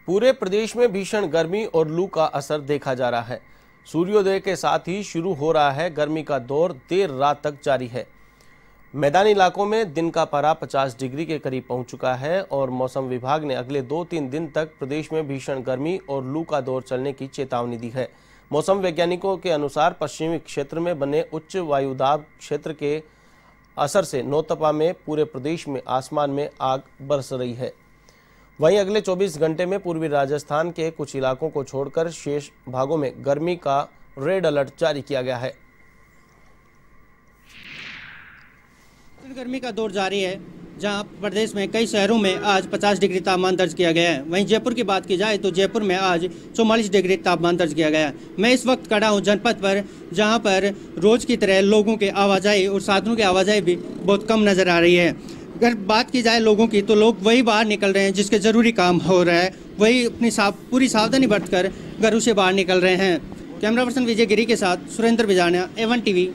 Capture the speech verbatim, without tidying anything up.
पूरे प्रदेश में भीषण गर्मी और लू का असर देखा जा रहा है। सूर्योदय के साथ ही शुरू हो रहा है गर्मी का दौर, देर रात तक जारी है। मैदानी इलाकों में दिन का पारा पचास डिग्री के करीब पहुंच चुका है और मौसम विभाग ने अगले दो तीन दिन तक प्रदेश में भीषण गर्मी और लू का दौर चलने की चेतावनी दी है। मौसम वैज्ञानिकों के अनुसार पश्चिमी क्षेत्र में बने उच्च वायुदाब क्षेत्र के असर से नौतपा में पूरे प्रदेश में आसमान में आग बरस रही है। वहीं अगले चौबीस घंटे में पूर्वी राजस्थान के कुछ इलाकों को छोड़कर शेष भागों में गर्मी का रेड अलर्ट जारी किया गया है। गर्मी का दौर जारी है, जहां प्रदेश में कई शहरों में आज पचास डिग्री तापमान दर्ज किया गया है। वहीं जयपुर की बात की जाए तो जयपुर में आज चौवालीस डिग्री तापमान दर्ज किया गया है। मैं इस वक्त खड़ा हूं जनपद पर, जहां पर रोज की तरह लोगों के आवाजाही और साधनों की आवाजाही भी बहुत कम नजर आ रही है। अगर बात की जाए लोगों की तो लोग वही बाहर निकल रहे हैं जिसके जरूरी काम हो रहा है, वही अपनी साफ पूरी सावधानी बरतकर घरों से बाहर निकल रहे हैं। कैमरा पर्सन विजय गिरी के साथ सुरेंद्र बिजानिया, एवन टीवी।